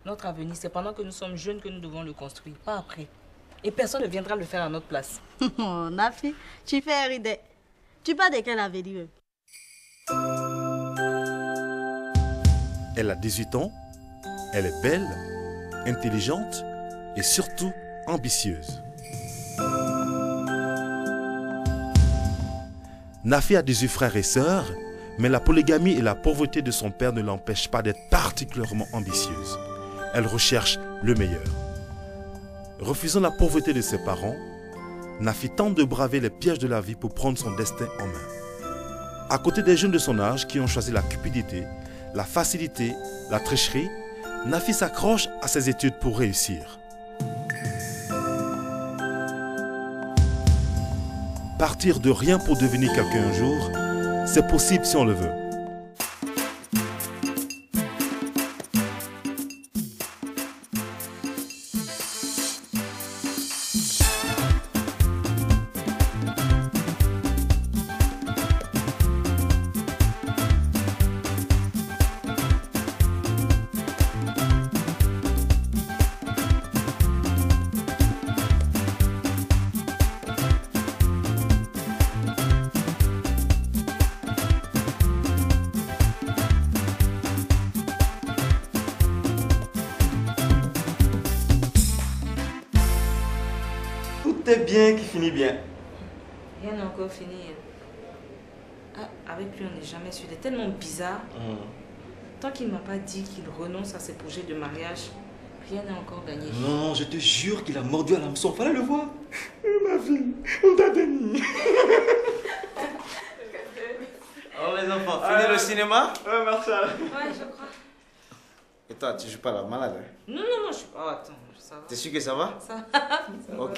Notre avenir, c'est pendant que nous sommes jeunes que nous devons le construire, pas après. Et personne ne viendra le faire à notre place. Oh, Nafi, tu fais rire. Tu parles de quel avenir? Elle a 18 ans, elle est belle, intelligente et surtout ambitieuse. Nafi a 18 frères et sœurs, mais la polygamie et la pauvreté de son père ne l'empêchent pas d'être particulièrement ambitieuse. Elle recherche le meilleur. Refusant la pauvreté de ses parents, Nafi tente de braver les pièges de la vie pour prendre son destin en main. À côté des jeunes de son âge qui ont choisi la cupidité, la facilité, la tricherie, Nafi s'accroche à ses études pour réussir. Partir de rien pour devenir quelqu'un un jour, c'est possible si on le veut. Tout est bien qui finit bien. Rien n'est encore fini. Ah, avec lui, on n'est jamais sûr. Il est tellement bizarre. Tant qu'il ne m'a pas dit qu'il renonce à ses projets de mariage, rien n'est encore gagné. Non, je te jure qu'il a mordu à l'hameçon. Fallait le voir. Ma fille, on t'a béni. Alors les enfants, fini le cinéma? Ouais, Marshall. Ouais, je crois. Et toi, tu joues pas la malade, hein? Non, non, non, je suis pas... Oh, attends, ça va. T'es sûr que ça va? Ça va. Ok.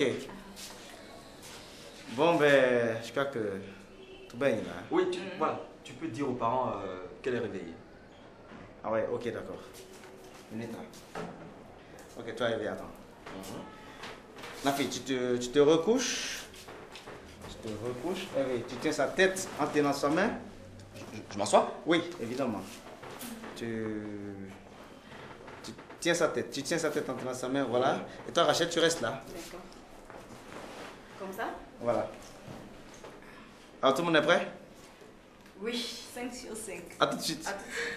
Bon, ben, je crois que tout bien là. Oui, voilà, tu peux dire aux parents qu'elle est réveillée. Ah ouais, ok, d'accord. Minute. Ok, toi, réveille, attends. Nafi, tu te recouches. Tu te recouches. Oui, tu tiens sa tête en tenant sa main. Je m'assois? Oui, évidemment. Tu tiens sa tête. Tu tiens sa tête en tenant sa main, voilà. Et toi, Rachel, tu restes là. D'accord. Comme ça? Voilà. Alors, tout le monde est prêt? Oui, 5 sur 5. À tout de suite. À tout de suite.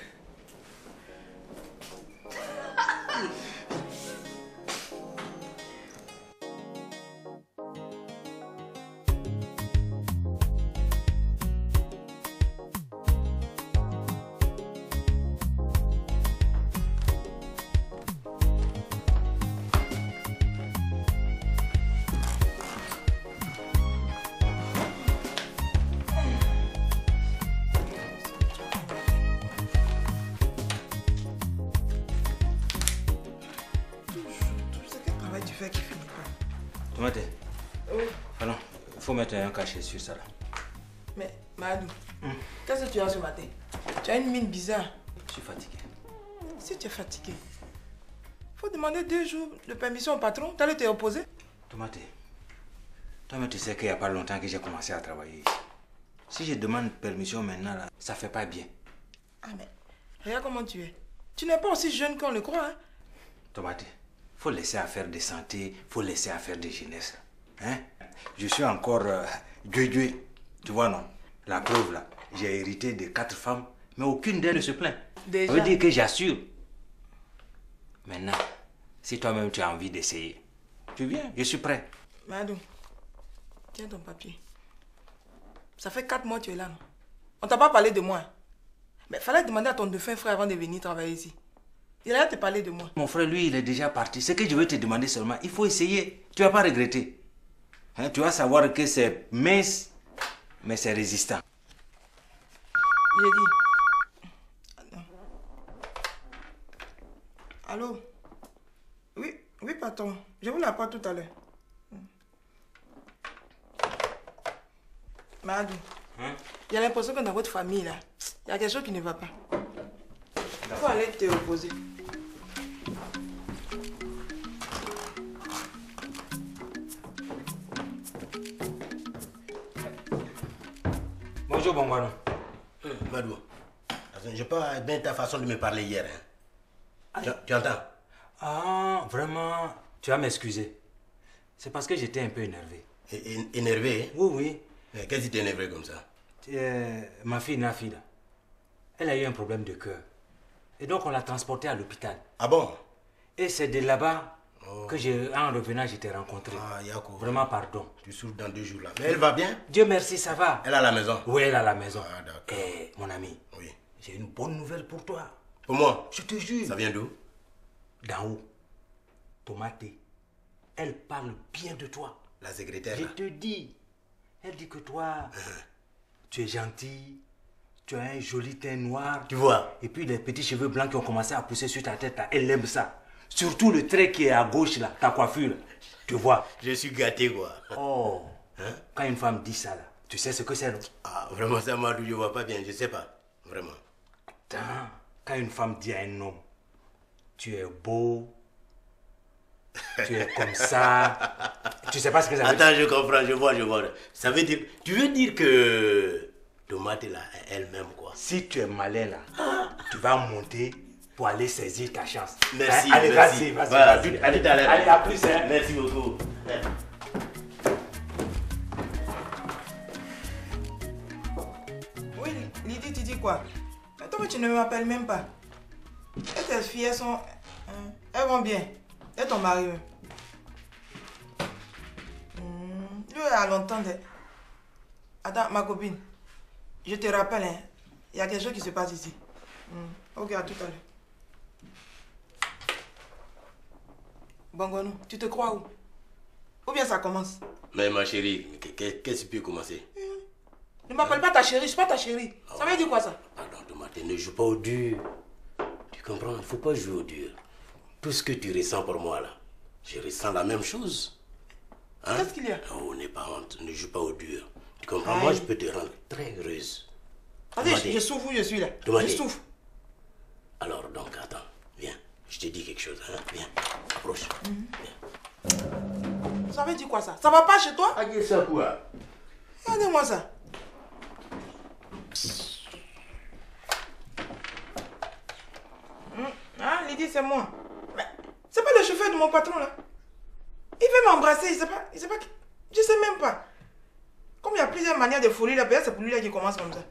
Tomate. Oui. Alors, il faut mettre un cachet sur ça là. Mais, Madou, qu'est-ce que tu as ce matin? Tu as une mine bizarre. Je suis fatigué. Si tu es fatigué, il faut demander 2 jours de permission au patron. Tu allais te reposer? Tomate, toi-même tu sais qu'il n'y a pas longtemps que j'ai commencé à travailler ici. Si je demande permission maintenant là, ça fait pas bien. Ah mais, regarde comment tu es. Tu n'es pas aussi jeune qu'on le croit, hein? Tomate, faut laisser affaire de santé, faut laisser affaire de jeunesse. Hein? Je suis encore tu vois non? La preuve là, j'ai hérité de 4 femmes, mais aucune d'elles ne se plaint. Déjà. Ça veut dire que j'assure. Maintenant, si toi-même tu as envie d'essayer, tu viens, je suis prêt. Madou, tiens ton papier. Ça fait 4 mois que tu es là, non? On t'a pas parlé de moi. Mais fallait demander à ton défunt frère avant de venir travailler ici. Il allait te parler de moi. Mon frère, lui, il est déjà parti. Ce que je veux te demander seulement, il faut essayer. Tu vas pas regretter. Hein, tu vas savoir que c'est mince, mais c'est résistant. J'ai dit. Attends. Allô? Oui, oui, patron. Je vous l'apporte tout à l'heure. Madou, j'ai l'impression que dans votre famille, là, il y a quelque chose qui ne va pas. Il faut aller te reposer. Bonjour, Bongwano. Madou, je pas bien ta façon de me parler hier. Hein. Tu entends? vraiment, tu vas m'excuser. C'est parce que j'étais un peu énervé. Énervé? Oui, oui. Qu'est-ce qui t'est énervé comme ça? Ma fille Nafi, là, elle a eu un problème de cœur. Et donc on l'a transportée à l'hôpital. Ah bon? Et c'est de là-bas que en revenant, je t'ai rencontré. Ah, Yako. Vraiment, pardon. Tu souffres dans 2 jours là. Mais elle va bien? Dieu merci, ça va. Elle est à la maison? Oui, elle est à la maison. Ah, d'accord. Et mon ami, oui. J'ai une bonne nouvelle pour toi. Pour moi? Je te jure. Ça vient d'où? D'en haut. Tomaté. Elle parle bien de toi. La secrétaire? Je te dis. Elle dit que toi, tu es gentil, tu as un joli teint noir. Tu vois? Et puis les petits cheveux blancs qui ont commencé à pousser sur ta tête, là, elle aime ça. Surtout le trait qui est à gauche, là, ta coiffure. Tu vois? Je suis gâté, quoi. Oh. Quand une femme dit ça, là, tu sais ce que c'est, non? Ah, vraiment, ça m'a dit, je vois pas bien, je sais pas. Vraiment. Attends, quand une femme dit à un homme, tu es beau, tu es comme ça, tu sais pas ce que ça veut dire? Attends, je comprends, je vois. Ça veut dire, tu veux dire que Tomate là, elle-même quoi? Si tu es malin là, tu vas monter pour aller saisir ta chance. Merci, allez, merci. vas-y. Allez, Allez, à plus. Merci beaucoup. Oui, Lydie, tu dis quoi? Mais toi, tu ne m'appelles même pas. Et tes filles, elles sont... elles vont bien. Et ton mari? Lui, il y a longtemps... Attends, ma copine. Je te rappelle, hein. Il y a quelque chose qui se passe ici. Ok, à tout à l'heure. Bongonou, tu te crois où? Ou bien ça commence? Mais ma chérie, qu'est-ce qui peut commencer? Ne m'appelle pas ta chérie, je suis pas ta chérie. Ça veut dire quoi ça? Pardon, Tomate, ne joue pas au dur. Tu comprends? Il ne faut pas jouer au dur. Tout ce que tu ressens pour moi là, je ressens la même chose. Hein? Qu'est-ce qu'il y a? Oh, n'aie pas honte, ne joue pas au dur. Tu comprends? Moi, je peux te rendre très heureuse. Vas-y, je souffre où je suis là. Tomate. Je souffre. Alors donc, attends, viens. Je te dis quelque chose, hein? Viens, approche. Viens. Ça veut dire quoi ça? Ça va pas chez toi? Ah, qu'est-ce ça quoi? Regardez-moi ça. Ah, Lydie, c'est moi. Mais c'est pas le chauffeur de mon patron là. Il veut m'embrasser, il sait pas, je sais même pas. Comme il y a plusieurs manières de folie là, peut-être c'est pour lui là qui commence comme ça.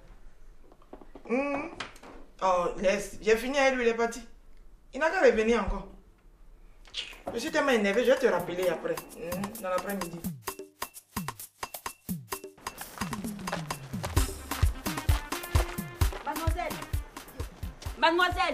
Oh, laisse, j'ai fini avec lui, il est parti. Il n'a qu'à revenir encore. Je suis tellement énervé, je vais te rappeler après, dans l'après-midi. Mademoiselle.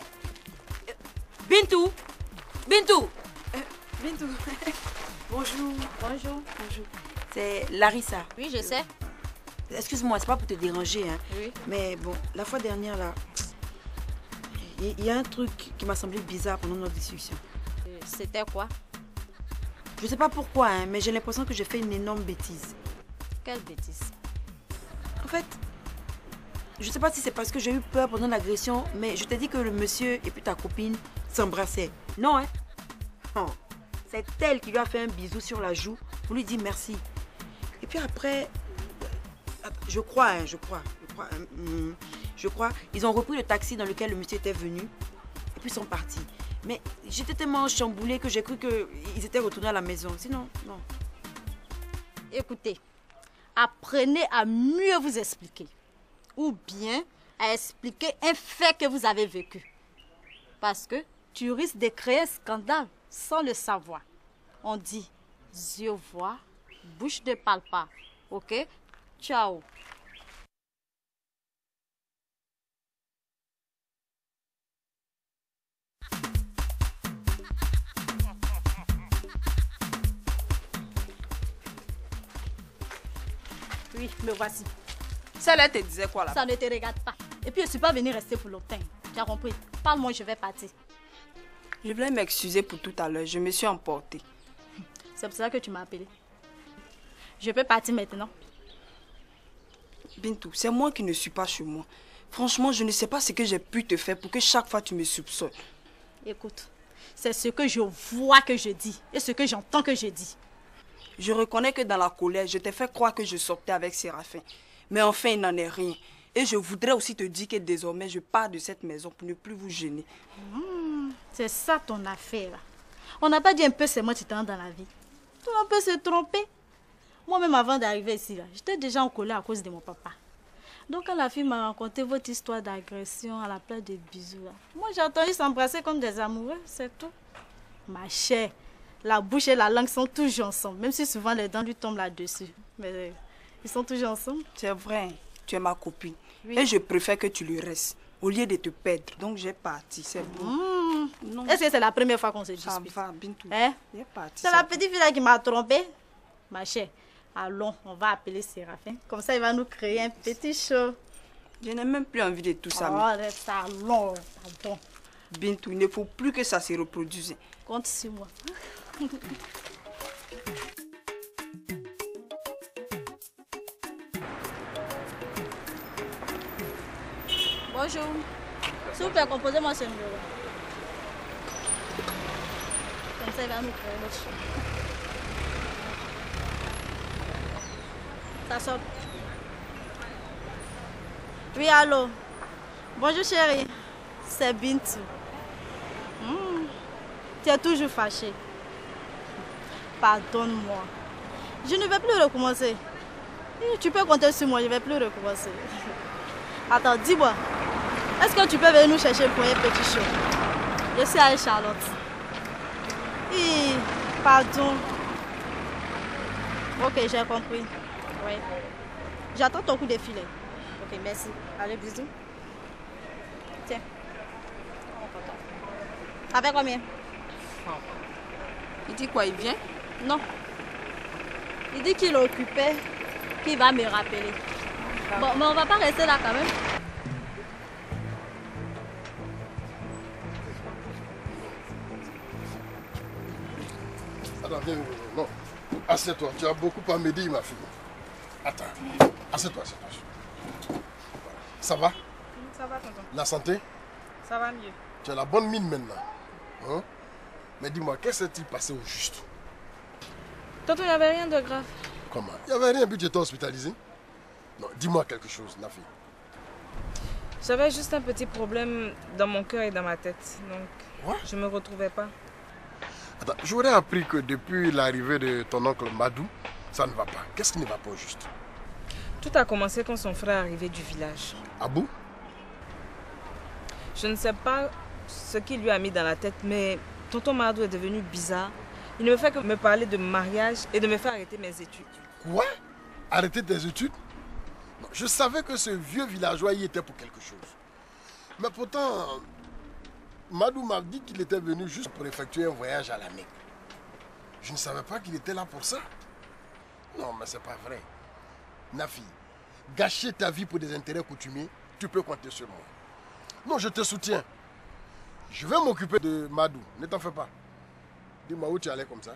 Bintou. Bintou. Bintou. Bonjour. C'est Larissa. Oui, je sais. Excuse-moi, c'est pas pour te déranger, hein. Oui. Mais bon, la fois dernière là, il y a un truc qui m'a semblé bizarre pendant notre discussion. C'était quoi? Je sais pas pourquoi, hein, mais j'ai l'impression que j'ai fait une énorme bêtise. Quelle bêtise? En fait, je sais pas si c'est parce que j'ai eu peur pendant l'agression, mais je t'ai dit que le monsieur et puis ta copine s'embrassaient. Non, hein? Oh, c'est elle qui lui a fait un bisou sur la joue pour lui dire merci. Et puis après, je crois, ils ont repris le taxi dans lequel le monsieur était venu et puis ils sont partis. Mais j'étais tellement chamboulée que j'ai cru qu'ils étaient retournés à la maison. Sinon, non. Écoutez, apprenez à mieux vous expliquer. Ou bien à expliquer un fait que vous avez vécu. Parce que tu risques de créer un scandale sans le savoir. On dit, yeux voient, bouche ne parle pas. Ok? Ciao. Oui, me voici. Celle-là te disait quoi là? Ça ne te regarde pas. Et puis je ne suis pas venue rester pour longtemps. Tu as compris? Parle-moi, je vais partir. Je voulais m'excuser pour tout à l'heure. Je me suis emportée. C'est pour ça que tu m'as appelé. Je peux partir maintenant. Bintou, c'est moi qui ne suis pas chez moi. Franchement, je ne sais pas ce que j'ai pu te faire pour que chaque fois tu me soupçonnes. Écoute, c'est ce que je vois que je dis et ce que j'entends que je dis. Je reconnais que dans la colère, je t'ai fait croire que je sortais avec Séraphin. Mais enfin, il n'en est rien. Et je voudrais aussi te dire que désormais, je pars de cette maison pour ne plus vous gêner. C'est ça ton affaire. On n'a pas dit un peu c'est moi qui t'entends dans la vie. Tout le monde peut se tromper. Moi-même, avant d'arriver ici, là, j'étais déjà en colère à cause de mon papa. Donc, quand la fille m'a raconté votre histoire d'agression à la place des bisous, là, moi, j'ai entendu s'embrasser comme des amoureux, c'est tout. Ma chère, la bouche et la langue sont toujours ensemble, même si souvent les dents lui tombent là-dessus. Mais ils sont toujours ensemble. C'est vrai, tu es ma copine. Oui. Et je préfère que tu lui restes, au lieu de te perdre. Donc, j'ai parti, c'est bon. Non. Est-ce que c'est la première fois qu'on se dispute? Ça va, Bintou. Hein? J'ai parti. C'est la petite fille là qui m'a trompée. Ma chère, allons, on va appeler Séraphin. Comme ça, il va nous créer un petit show. Je n'ai même plus envie de tout ça. Oh, allons, pardon. Bintou, il ne faut plus que ça se reproduise. Compte sur moi. Bonjour. S'il vous plaît, composez-moi ce numéro. Comme ça, il va nous créer notre show. Ça sonne. Oui, allô. Bonjour, chérie. C'est Bintou. Tu es toujours fâchée. Pardonne-moi. Je ne vais plus recommencer. Tu peux compter sur moi, je ne vais plus recommencer. Attends, dis-moi. Est-ce que tu peux venir nous chercher pour un petit show? Je suis avec Charlotte. Pardon. Ok, j'ai compris. Oui. J'attends ton coup de filet. Ok, merci. Allez, bisous. Tiens. Ça fait combien? Il dit quoi, il vient? Non. Il dit qu'il est occupé, qu'il va me rappeler. Bon, mais on va pas rester là quand même. Attends, viens. Non. Assieds-toi. Tu as beaucoup à me dire, ma fille. Attends. Assieds-toi, assieds-toi. Ça va? Ça va, tonton. La santé? Ça va mieux. Tu as la bonne mine maintenant. Hein? Mais dis-moi, qu'est-ce qui s'est passé au juste? Tonton, il n'y avait rien de grave. Comment? Il n'y avait rien, puis tu étais hospitalisé? Non, dis-moi quelque chose, Nafi. J'avais juste un petit problème dans mon cœur et dans ma tête. Donc, je ne me retrouvais pas. Attends, j'aurais appris que depuis l'arrivée de ton oncle Madou, ça ne va pas. Qu'est-ce qui ne va pas au juste? Tout a commencé quand son frère est arrivé du village. Abou? Je ne sais pas ce qu'il lui a mis dans la tête, mais tonton Madou est devenu bizarre. Il ne me fait que me parler de mariage et de me faire arrêter mes études. Quoi? Arrêter tes études? Non, je savais que ce vieux villageois y était pour quelque chose. Mais pourtant, Madou m'a dit qu'il était venu juste pour effectuer un voyage à la Mecque. Je ne savais pas qu'il était là pour ça. Non, mais c'est pas vrai. Nafi, gâcher ta vie pour des intérêts coutumiers, tu peux compter sur moi. Non, je te soutiens. Je vais m'occuper de Madou, ne t'en fais pas. Dis-moi où tu allais comme ça?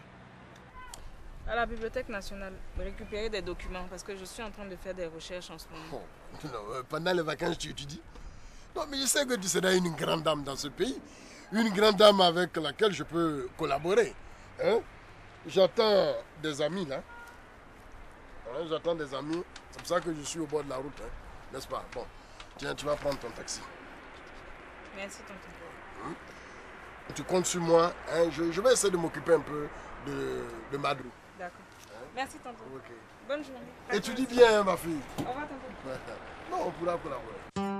À la Bibliothèque nationale, récupérer des documents parce que je suis en train de faire des recherches en ce moment. Oh, non, pendant les vacances, tu étudies? Non, mais je sais que tu seras une grande dame dans ce pays. Une grande dame avec laquelle je peux collaborer. Hein? J'attends des amis, là. Hein, j'attends des amis. C'est pour ça que je suis au bord de la route. Hein? N'est-ce pas? Bon, tiens, tu vas prendre ton taxi. Merci, tonton. Hein? Tu comptes sur moi. Hein? Je vais essayer de m'occuper un peu de Madou. D'accord. Hein? Merci, tonton. Okay. Bonne journée. Et tu dis bien, ma fille. Au revoir, tonton. Non, on pourra collaborer.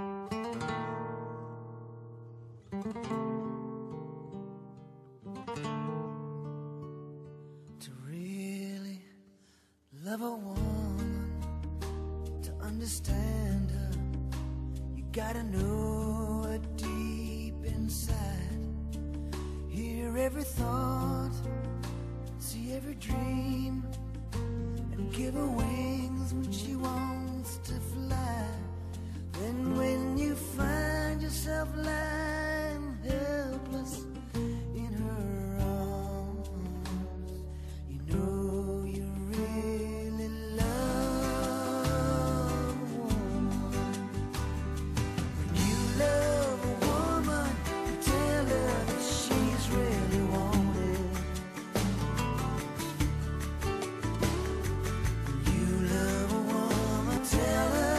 To really love a woman, to understand her, you gotta know her deep inside. Hear every thought, see every dream, and give her wings when she wants to fly. Then when you find yourself lying helpless in her arms, you know you really love a woman. When you love a woman, you tell her that she's really wanted. When you love a woman, tell her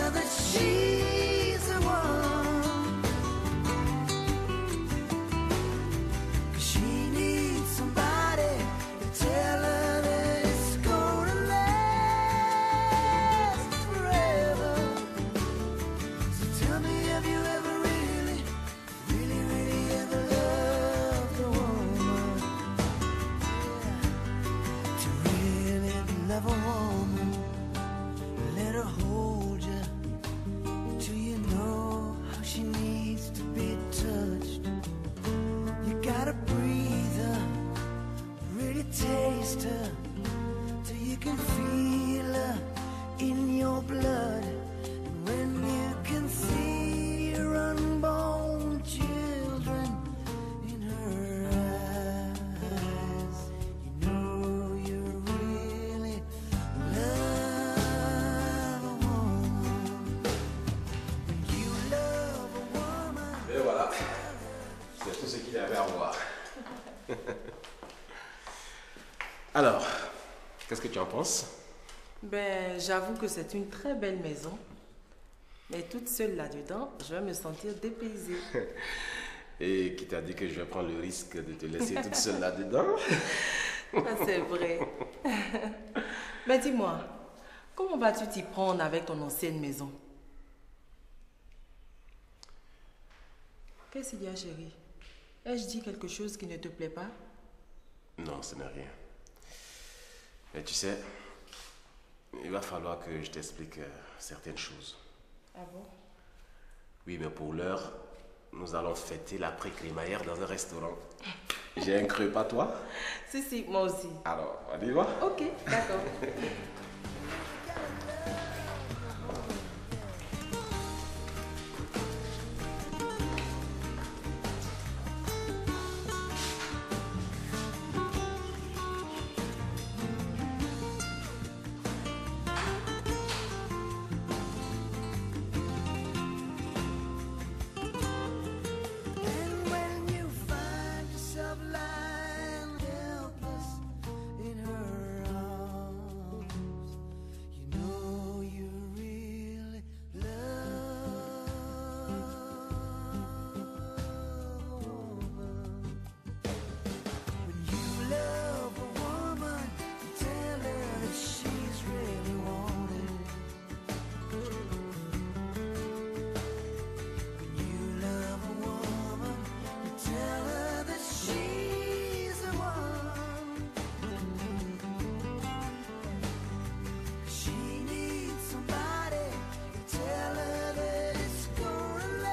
Alors, qu'est-ce que tu en penses? Ben, j'avoue que c'est une très belle maison. Mais toute seule là-dedans, je vais me sentir dépaysée. Et qui t'a dit que je vais prendre le risque de te laisser toute seule là-dedans? Ah, c'est vrai. Mais dis-moi, comment vas-tu t'y prendre avec ton ancienne maison? Qu'est-ce qu'il y a, chérie? Ai-je dit quelque chose qui ne te plaît pas? Non, ce n'est rien. Mais tu sais, il va falloir que je t'explique certaines choses. Ah bon? Oui, mais pour l'heure, nous allons fêter l'après-crémaillère dans un restaurant. J'ai un creux, pas toi? Si, moi aussi. Alors, on y va? Ok, d'accord. And when you find yourself lying helpless in her arms, you know you really love a woman. When you love a woman, you tell her that she's really wanted. You love a woman, you tell her that she's the one. She needs somebody to tell her that it's gonna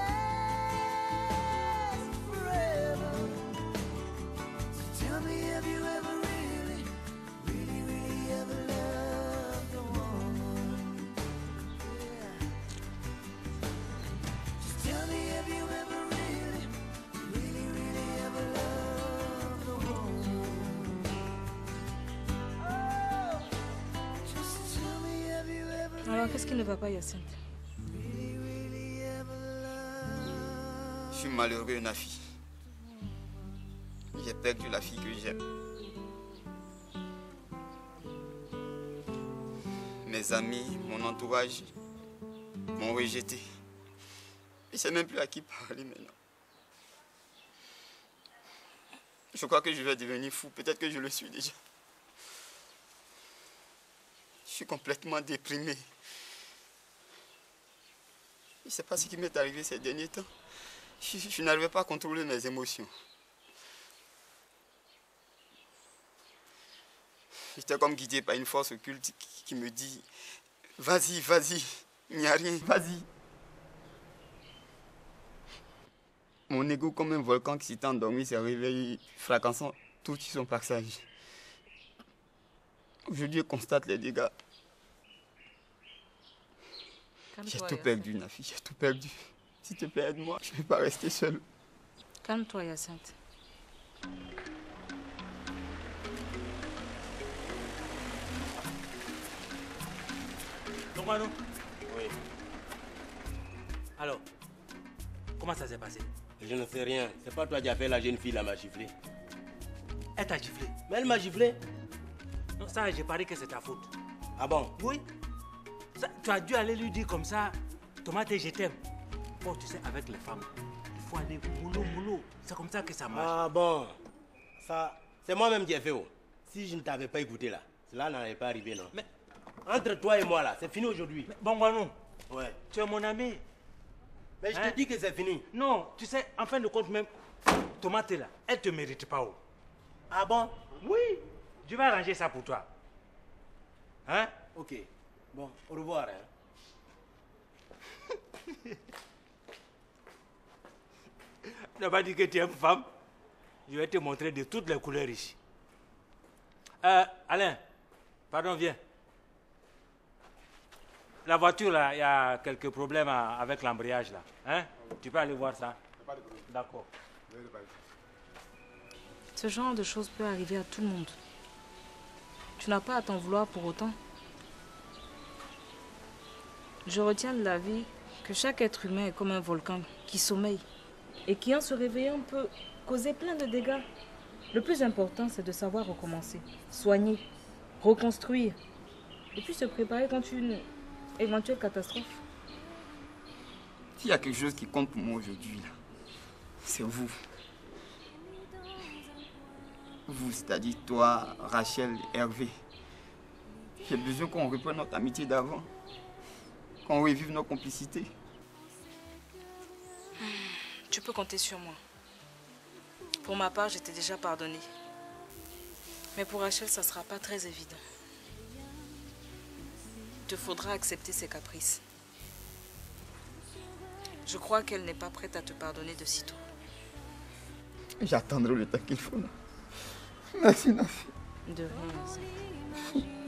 last forever. So tell me, have you ever really, really, really ever loved a woman? Yeah. Just tell me, have you ever really, really, really ever loved a woman? Oh, just tell me, have you ever Alors, qu'est-ce qui ne va pas, Hyacinthe? really, really ever loved? Je suis malheureux, Nafi. J'ai perdu la fille que j'aime. Mes amis, mon entourage m'ont rejeté. Je ne sais même plus à qui parler maintenant. Je crois que je vais devenir fou. Peut-être que je le suis déjà. Je suis complètement déprimé. Je ne sais pas ce qui m'est arrivé ces derniers temps. Je n'arrivais pas à contrôler mes émotions. J'étais comme guidé par une force occulte qui me dit « Vas-y, vas-y, il n'y a rien, vas-y ». Mon ego, comme un volcan qui s'est endormi, s'est réveillé, fracassant tout sur son passage. Aujourd'hui, je constate les dégâts. J'ai tout perdu, Nafi, j'ai tout perdu. S'il te plaît, aide-moi, je ne vais pas rester seul. Calme-toi, Hyacinthe. Longano? Oui. Alors, comment ça s'est passé? Je ne sais rien. C'est pas toi qui as fait la jeune fille là, m'a giflé. Elle t'a giflé? Mais elle m'a giflé. Non, ça, j'ai parié que c'est ta faute. Ah bon? Oui. Ça, tu as dû aller lui dire comme ça, Tomate, je t'aime. Bon, tu sais, avec les femmes, il faut aller mollo. C'est comme ça que ça marche. Ah bon? Ça, c'est moi-même qui ai fait. Oh. Si je ne t'avais pas écouté là, cela n'allait pas arriver, non? Mais entre toi et moi là, c'est fini aujourd'hui. Bon, non. Ouais. Tu es mon ami. Mais je te dis que c'est fini. Non, tu sais, en fin de compte même, Tomate là, elle te mérite pas. Oh. Ah bon? Oui. Je vais arranger ça pour toi. Hein? Ok. Bon, au revoir. Hein? Tu n'as pas dit que tu es une femme? Je vais te montrer de toutes les couleurs ici. Alain, pardon, viens. La voiture, là, il y a quelques problèmes avec l'embrayage, là. Hein? Tu peux aller voir ça? D'accord. Ce genre de choses peut arriver à tout le monde. Tu n'as pas à t'en vouloir pour autant. Je retiens de la vie que chaque être humain est comme un volcan qui sommeille et qui, en se réveillant, peut causer plein de dégâts. Le plus important, c'est de savoir recommencer, soigner, reconstruire, et puis se préparer contre une éventuelle catastrophe. S'il y a quelque chose qui compte pour moi aujourd'hui, là, c'est vous. Vous, c'est-à-dire toi, Rachel, Hervé. J'ai besoin qu'on reprenne notre amitié d'avant. Qu'on revive nos complicités. Tu peux compter sur moi. Pour ma part, j'étais déjà pardonnée. Mais pour Rachel, ça ne sera pas très évident. Il te faudra accepter ses caprices. Je crois qu'elle n'est pas prête à te pardonner de sitôt. J'attendrai le temps qu'il faut. Là. Merci, Nafi. De rien, Nafi.